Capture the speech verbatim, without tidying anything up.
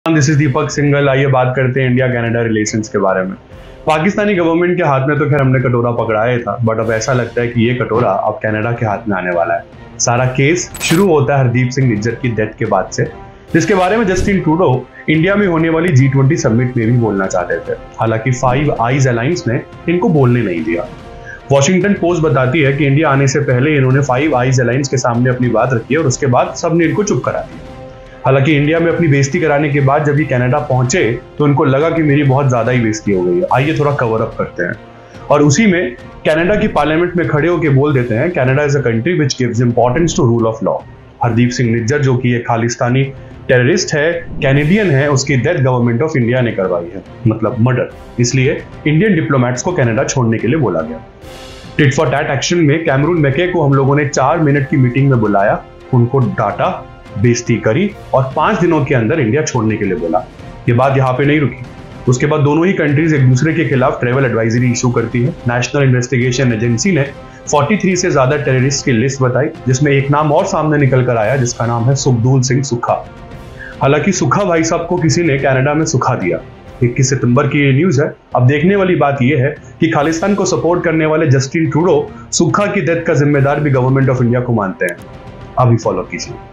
This is दीपक सिंघल। आइए बात करते हैं इंडिया कनाडा रिलेशंस के बारे में। पाकिस्तानी गवर्नमेंट के हाथ में तो खैर हमने कटोरा पकड़ाया था, बट अब ऐसा लगता है कि ये कटोरा अब कनाडा के हाथ में आने वाला है। सारा केस शुरू होता है हरदीप सिंह निज्जर की डेथ के बाद से, जिसके बारे में जस्टिन ट्रूडो इंडिया में होने वाली जी ट्वेंटी समिट में भी बोलना चाहते थे। हालांकि फाइव आइज अलायंस ने इनको बोलने नहीं दिया। वॉशिंगटन पोस्ट बताती है कि इंडिया आने से पहले इन्होंने फाइव आइज अलायंस के सामने अपनी बात रखी और उसके बाद सबने इनको चुप करा दिया। हालांकि इंडिया में अपनी बेइज्जती कराने के बाद जब ये कनाडा पहुंचे तो उनको लगा कि मेरी बहुत ज्यादा ही बेइज्जती हो गई है, आइए थोड़ा कवर अप करते हैं। और उसी में कनाडा की पार्लियामेंट में खड़े होकर बोल देते हैं, Canada is a country which gives importance to rule of law. Hardeep Singh Nijjar जो कि एक खालिस्तानी टेररिस्ट है, कैनेडियन है, उसकी डेथ गवर्नमेंट ऑफ इंडिया ने करवाई है, मतलब मर्डर। इसलिए इंडियन डिप्लोमेट्स को कनाडा छोड़ने के लिए बोला गया। टिट फॉर टैट एक्शन में कैमरून मैके को हम लोगों ने चार मिनट की मीटिंग में बुलाया, उनको डांटा, बेइज्जती करी और पांच दिनों के अंदर इंडिया छोड़ने के लिए बोला। ये बात यहाँ पे नहीं रुकी। उसके बाद दोनों ही कंट्रीज एक दूसरे के खिलाफ ट्रैवल एडवाइजरी इशू करती है। नेशनल इन्वेस्टिगेशन एजेंसी ने तैंतालीस से ज्यादा टेररिस्ट की लिस्ट बताई, जिसमें एक नाम और सामने निकल कर आया जिसका नाम है सुखदूल सिंह सुखा। हालांकि सुखा भाई साहब को किसी ने कनाडा में सुखा दिया। इक्कीस सितंबर की ये न्यूज है। अब देखने वाली बात यह है कि खालिस्तान को सपोर्ट करने वाले जस्टिन ट्रूडो सुखा की डेथ का जिम्मेदार भी गवर्नमेंट ऑफ इंडिया को मानते हैं। अभी फॉलो कीजिए।